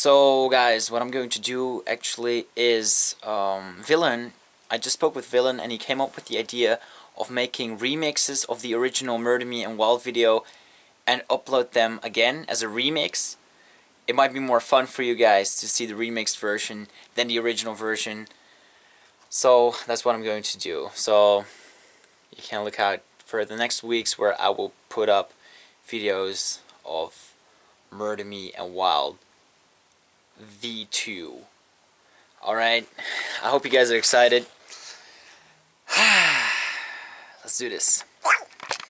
So guys, what I'm going to do actually is Villain. I just spoke with Villain and he came up with the idea of making remixes of the original Murder Me and Wild video and upload them again as a remix. It might be more fun for you guys to see the remixed version than the original version. So that's what I'm going to do. So you can look out for the next weeks where I will put up videos of Murder Me and Wild V2. Alright, I hope you guys are excited. Let's do this.